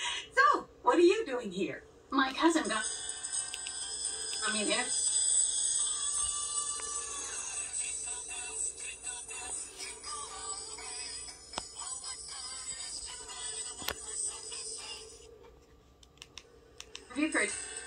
So, what are you doing here? My cousin got me there. Have you heard?